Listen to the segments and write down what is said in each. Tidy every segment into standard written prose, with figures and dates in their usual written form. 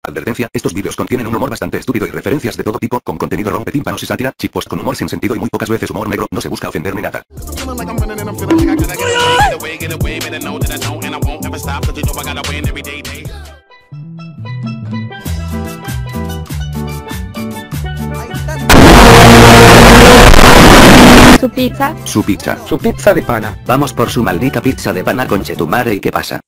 Advertencia, estos vídeos contienen un humor bastante estúpido y referencias de todo tipo, con contenido rompetímpanos y sátira, chipos con humor sin sentido y muy pocas veces humor negro, no se busca ofender ni nada. Su pizza. Su pizza. Su pizza de pana. Vamos por su maldita pizza de pana, conchetumare, ¿y qué pasa?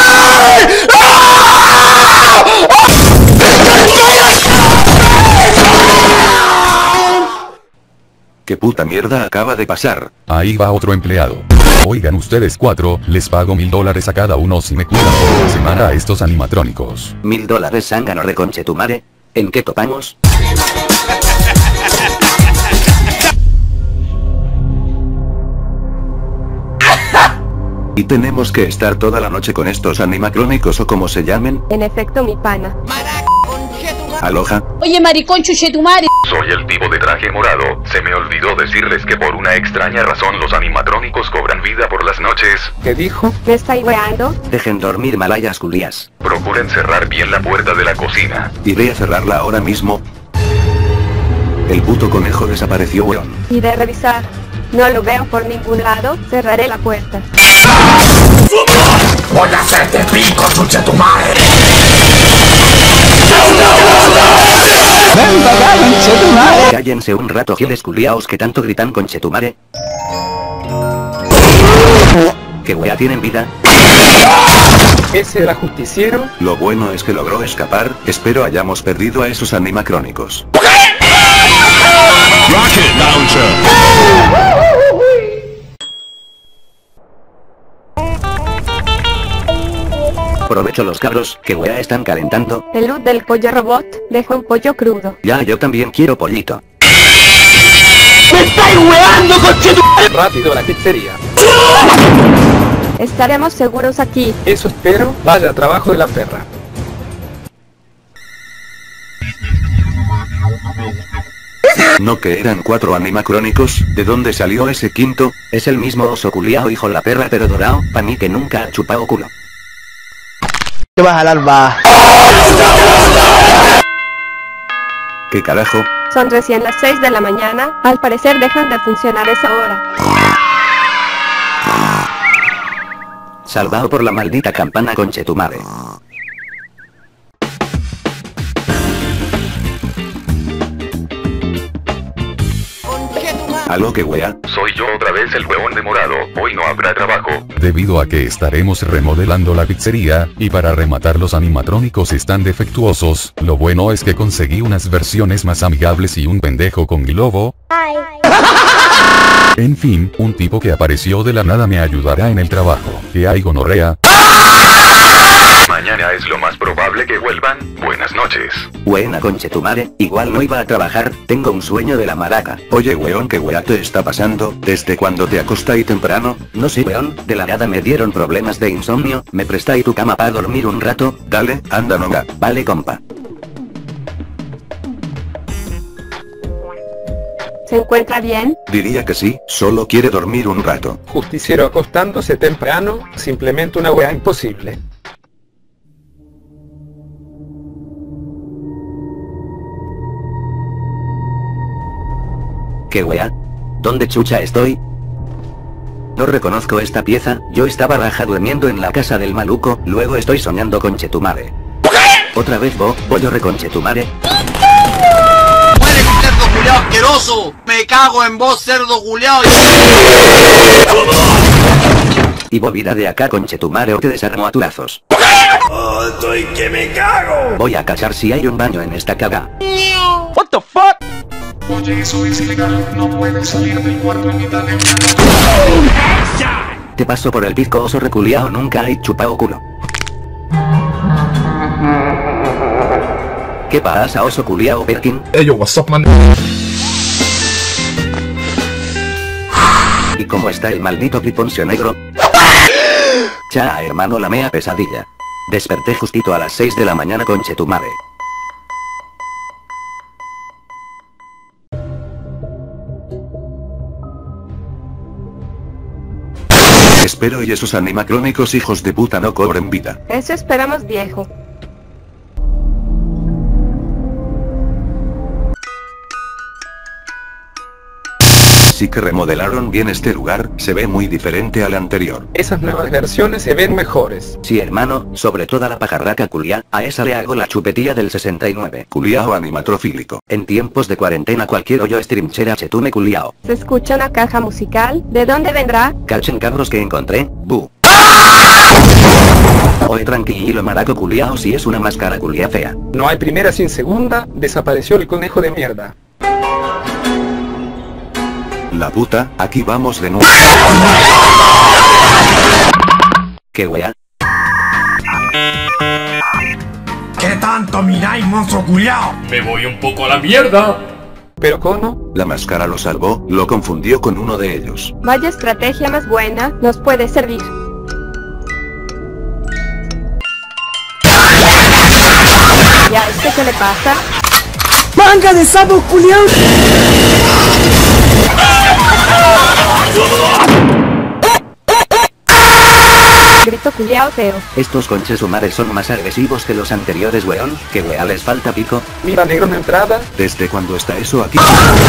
¿Qué puta mierda acaba de pasar? Ahí va otro empleado. Oigan ustedes cuatro, les pago $1000 a cada uno si me cuidan por una semana a estos animatrónicos. $1000 zángano de conchetumare. ¿En qué topamos? ¿Y tenemos que estar toda la noche con estos animatrónicos o como se llamen? En efecto, mi pana. Aloha. Oye, maricón, chuche tu madre. Soy el tipo de traje morado. Se me olvidó decirles que por una extraña razón los animatrónicos cobran vida por las noches. ¿Qué dijo? ¿Me estáis weando? Dejen dormir, malayas culias. Procuren cerrar bien la puerta de la cocina. Iré a cerrarla ahora mismo. El puto conejo desapareció, weón. Y de revisar. No lo veo por ningún lado, cerraré la puerta. ¡Voy a hacerte pico, chuche tu madre! Cállense un rato, giles culiaos, que tanto gritan conchetumare. ¿Qué wea tienen vida? ¿Ese era justiciero? Lo bueno es que logró escapar, espero hayamos perdido a esos animacrónicos. Rocket Launcher. Aprovecho los cabros, que wea están calentando. El loot del pollo robot dejó un pollo crudo. Ya, yo también quiero pollito. ¡Me estáis weando, conchetumare! Rápido a la pizzería. Estaremos seguros aquí. Eso espero. Vaya trabajo de la perra. ¿No que eran 4 animacrónicos? ¿De dónde salió ese quinto? Es el mismo oso culiao, hijo la perra, pero dorado, pa' mí que nunca ha chupado culo. ¿Qué vas a jalar, va? ¿Qué carajo? Son recién las 6 de la mañana, al parecer dejan de funcionar esa hora. Salvado por la maldita campana, conchetumare. ¿Aló, que wea? Soy yo otra vez el huevón de morado. Hoy no habrá trabajo. Debido a que estaremos remodelando la pizzería, y para rematar los animatrónicos están defectuosos, lo bueno es que conseguí unas versiones más amigables y un pendejo con globo. En fin, un tipo que apareció de la nada me ayudará en el trabajo. ¿Qué hay, gonorrea? Mañana es lo más probable que vuelvan. Buenas noches. Buena, conchetumare, igual no iba a trabajar, tengo un sueño de la maraca. Oye, weón, ¿qué wea te está pasando? ¿Desde cuando te acostáis temprano? No sé, weón, de la nada me dieron problemas de insomnio, ¿me prestáis tu cama para dormir un rato? Dale, anda, nonga. Vale, compa. ¿Se encuentra bien? Diría que sí, solo quiere dormir un rato. Justiciero acostándose temprano, simplemente una wea imposible. ¿Qué wea? ¿Dónde chucha estoy? No reconozco esta pieza, yo estaba raja durmiendo en la casa del maluco, luego estoy soñando con Chetumare. Otra vez pollo reconchetumare. ¡Muere, cerdo culiao asqueroso! ¡Me cago en vos, cerdo culiao! Y bobina de acá, conchetumare, o te desarmo a turazos. ¡Oh, estoy que me cago! Voy a cachar si hay un baño en esta caga. What the fuck? Oye, eso es ilegal, no puedes salir del cuarto en mitad de una noche. Te paso por el pisco, oso reculiao, nunca hay chupao culo. ¿Qué pasa, oso culiao Perkin? Hey, yo, what's up, man? ¿Y cómo está el maldito cliponcio negro? Cha, hermano, la mea pesadilla. Desperté justito a las 6 de la mañana, conchetumare. Espero y esos animacrónicos hijos de puta no cobren vida. Eso esperamos, viejo. Sí que remodelaron bien este lugar, se ve muy diferente al anterior. Esas nuevas versiones se ven mejores. Sí, hermano, sobre toda la pajarraca culia, a esa le hago la chupetilla del 69. Culiao animatrofílico. En tiempos de cuarentena cualquier hoyo streamchera chetume culiao. Se escucha una caja musical, ¿de dónde vendrá? Cachen cabros que encontré, bu. Oye tranquilo maraco culiao, si es una máscara culia fea. No hay primera sin segunda, desapareció el conejo de mierda. La puta, aquí vamos de nuevo. ¿Qué wea? ¿Qué tanto miráis, monstruo culiao? Me voy un poco a la mierda. Pero Kono, La máscara lo salvó, lo confundió con uno de ellos. Vaya estrategia más buena, nos puede servir. ¿Ya qué le pasa? ¡Manga de sapo culiao! Grito culiao feo. Estos conches humares son más agresivos que los anteriores weón, que wea les falta pico. mira negro en la entrada. ¿Desde cuándo está eso aquí?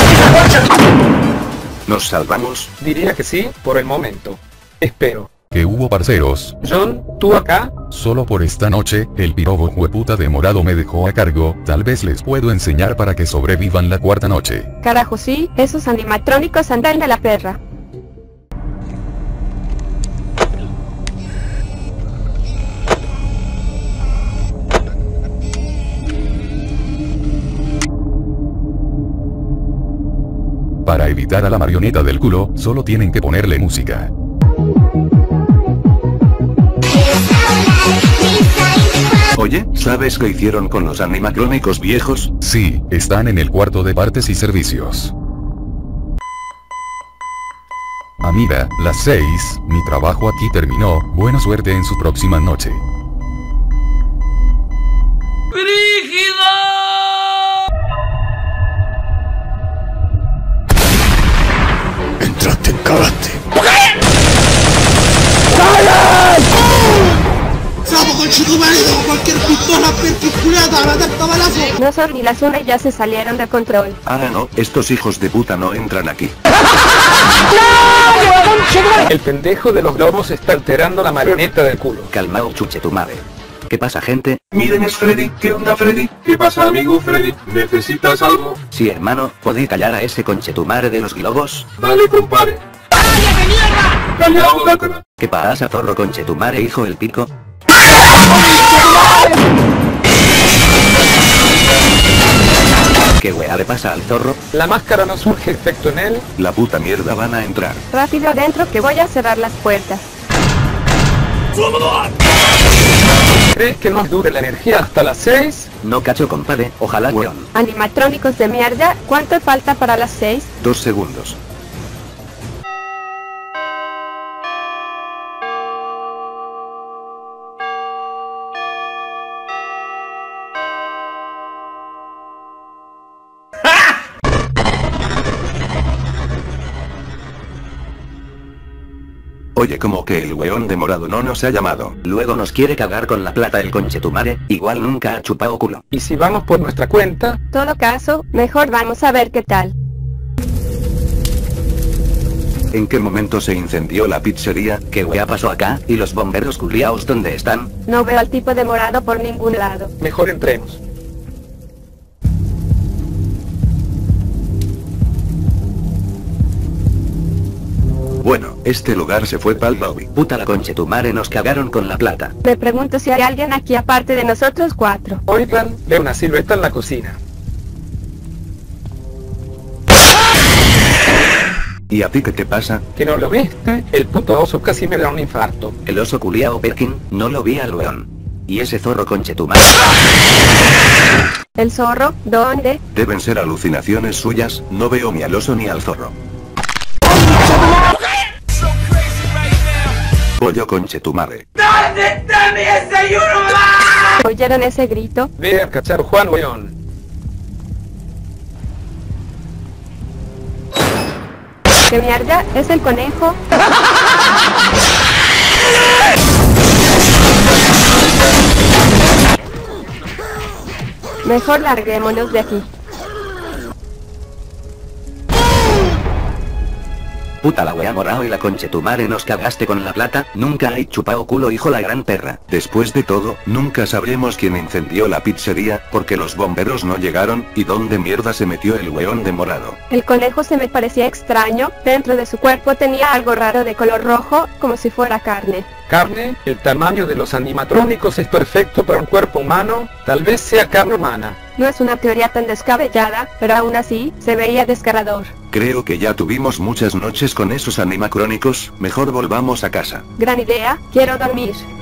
¿Nos salvamos? Diría que sí, por el momento. Espero. ¿Qué hubo parceros? John, ¿tú acá? Solo por esta noche, el pirobo hueputa de morado me dejó a cargo, tal vez les puedo enseñar para que sobrevivan la cuarta noche. Carajo sí, esos animatrónicos andan de la perra. Para evitar a la marioneta del culo, solo tienen que ponerle música. Oye, ¿sabes qué hicieron con los animatrónicos viejos? Sí, están en el cuarto de partes y servicios. Amiga, las 6, mi trabajo aquí terminó, buena suerte en su próxima noche. Entraste en cagaste. ¡Sapo con chico marido! ¡Cualquier pistola perpiculada! ¡La tanta balazo! No son ni las una y ya se salieron de control. Ah no, estos hijos de puta no entran aquí. El pendejo de los globos está alterando la marioneta del culo. Calmao chuche tu madre. ¿Qué pasa gente? Miren es Freddy, ¿qué onda Freddy? ¿Qué pasa amigo Freddy? ¿Necesitas algo? Sí hermano, ¿podéis callar a ese conchetumare de los globos? Dale compadre. ¡Cállate mierda! Callao, dácala. ¿Qué pasa zorro conchetumare hijo el pico? ¿Qué wea le pasa al zorro? La máscara no surge efecto en él. La puta mierda van a entrar. Rápido adentro que voy a cerrar las puertas. ¿Crees que nos dure la energía hasta las 6? No cacho compadre, ojalá weón. Animatrónicos de mierda, ¿cuánto falta para las 6? 2 segundos. Oye, como que el weón de morado no nos ha llamado. Luego nos quiere cagar con la plata el conchetumare, igual nunca ha chupado culo. ¿Y si vamos por nuestra cuenta? Todo caso, mejor vamos a ver qué tal. ¿En qué momento se incendió la pizzería? ¿Qué wea pasó acá? ¿Y los bomberos culiaos dónde están? No veo al tipo de morado por ningún lado. Mejor entremos. Bueno, este lugar se fue pa'l lobby. Puta la conchetumare, nos cagaron con la plata. Me pregunto si hay alguien aquí aparte de nosotros 4. Oigan, veo una silueta en la cocina. ¿Y a ti qué te pasa? ¿Que no lo viste? El puto oso casi me da un infarto. El oso culiao Perkin, no lo vi al weón. Y ese zorro conchetumare. ¿El zorro? ¿Dónde? Deben ser alucinaciones suyas, no veo ni al oso ni al zorro. Pollo conchetumare. ¿Dónde está mi desayuno, mamá? ¿Oyeron ese grito? Ve a cachar Juan weón. ¿Qué mierda? ¿Es el conejo? Mejor larguémonos de aquí. Puta la wea morao y la conchetumare nos cagaste con la plata, nunca hay chupao culo hijo la gran perra. Después de todo, nunca sabremos quién incendió la pizzería, porque los bomberos no llegaron, y dónde mierda se metió el weón de morado. El conejo se me parecía extraño, dentro de su cuerpo tenía algo raro de color rojo, como si fuera carne. ¿Carne? El tamaño de los animatrónicos es perfecto para un cuerpo humano, tal vez sea carne humana. No es una teoría tan descabellada, pero aún así, se veía desgarrador. Creo que ya tuvimos muchas noches con esos animacrónicos, mejor volvamos a casa. Gran idea, quiero dormir.